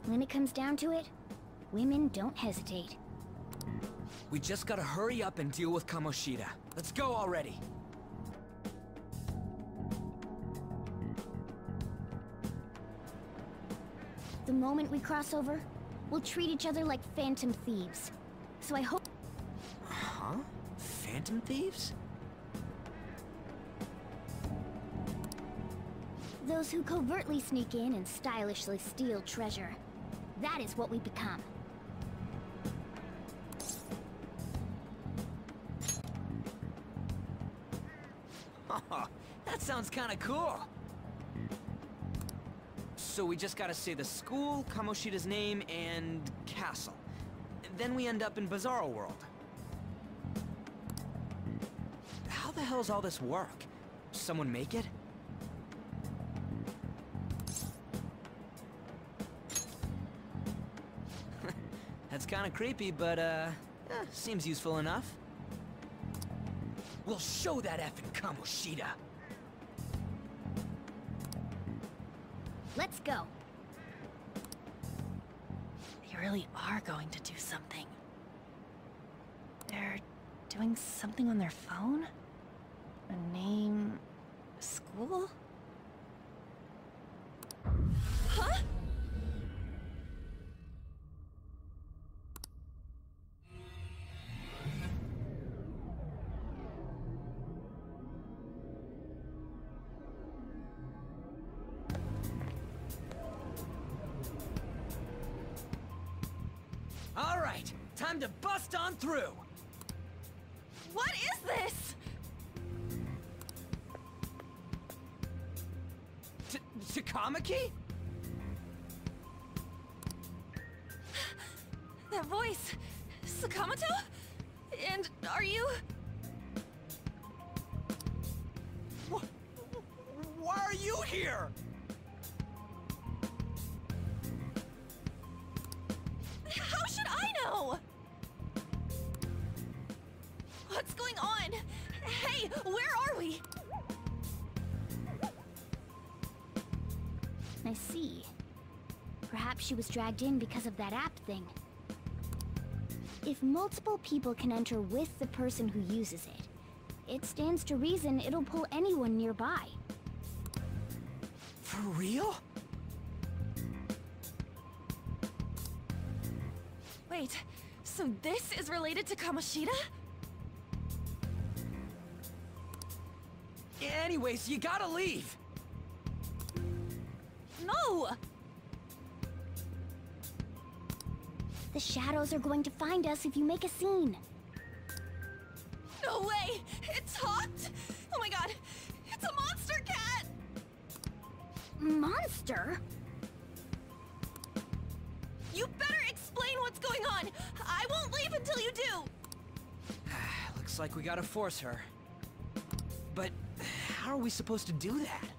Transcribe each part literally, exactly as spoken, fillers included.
When it comes down to it, women don't hesitate. We just gotta hurry up and deal with Kamoshida. Let's go already! The moment we cross over, we'll treat each other like phantom thieves. So I hope... Huh? Phantom thieves? Those who covertly sneak in and stylishly steal treasure. That is what we become. Oh, that sounds kinda cool! So we just gotta say the school, Kamoshida's name, and castle. Then we end up in Bizarro World. How the hell's all this work? Someone make it? That's kinda creepy, but uh, eh, seems useful enough. We'll show that effing Kamoshida! Let's go. They really are going to do something. They're doing something on their phone? A name... school? Huh? All right, time to bust on through! What is this? T- Takamaki? That voice... Sakamoto? And are you... Wh- Why are you here? How should I know? What's going on? Hey, where are we? I see. Perhaps she was dragged in because of that app thing. If multiple people can enter with the person who uses it, it stands to reason it'll pull anyone nearby. For real? Wait, so this is related to Kamoshida? Anyways, you gotta leave! No! The shadows are going to find us if you make a scene. No way! It talked? Oh my god! It's a monster cat! Monster? You better explain what's going on! I won't leave until you do! Looks like we gotta force her. But how are we supposed to do that?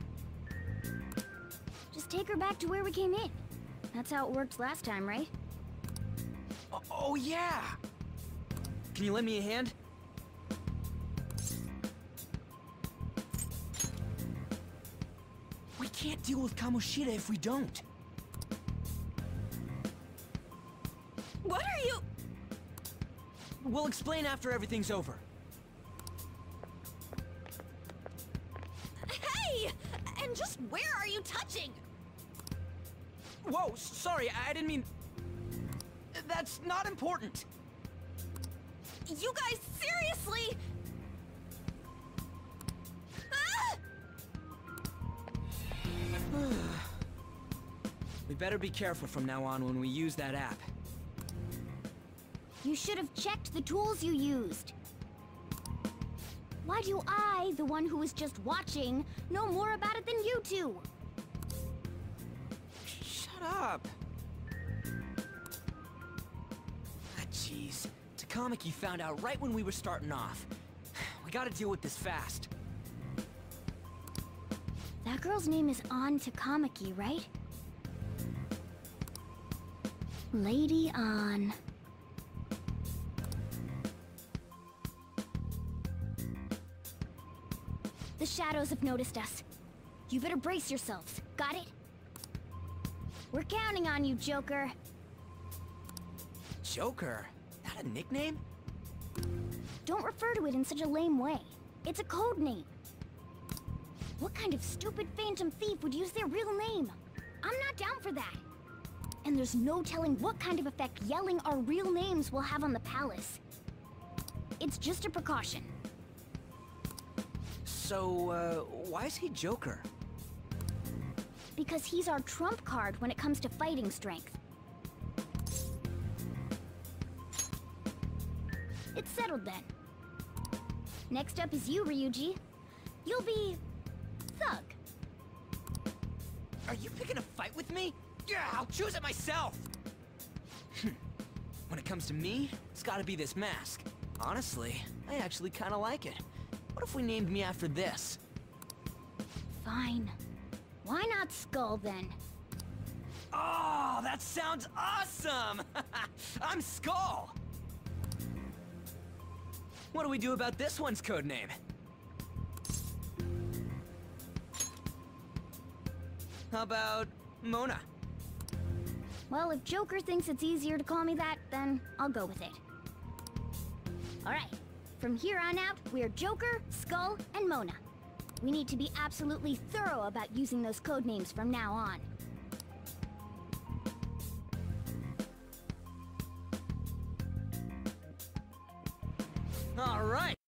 Just take her back to where we came in. That's how it worked last time, right? Oh, oh yeah! Can you lend me a hand? We can't deal with Kamoshida if we don't. What are you... We'll explain after everything's over. Hey! And just where are you touching? Whoa, s- sorry, I didn't mean... That's not important. You guys, seriously? Ah! We better be careful from now on when we use that app. You should have checked the tools you used. Why do I, the one who was just watching, know more about it than you two? Shut up. Ah, jeez. Takamaki found out right when we were starting off. We gotta deal with this fast. That girl's name is An Takamaki, right? Lady An. The shadows have noticed us. You better brace yourselves. Got it? We're counting on you, Joker. Joker? That a nickname? Don't refer to it in such a lame way. It's a code name. What kind of stupid phantom thief would use their real name? I'm not down for that. And there's no telling what kind of effect yelling our real names will have on the palace. It's just a precaution. So, uh, why is he Joker? Because he's our trump card when it comes to fighting strength. It's settled then. Next up is you, Ryuji. You'll be... Thug. Are you picking a fight with me? Yeah, I'll choose it myself! When it comes to me, it's gotta be this mask. Honestly, I actually kinda like it. What if we named me after this? Fine. Why not Skull, then? Oh, that sounds awesome! I'm Skull! What do we do about this one's codename? How about Mona? Well, if Joker thinks it's easier to call me that, then I'll go with it. Alright, from here on out, we're Joker, Skull, and Mona. We need to be absolutely thorough about using those codenames from now on. All right.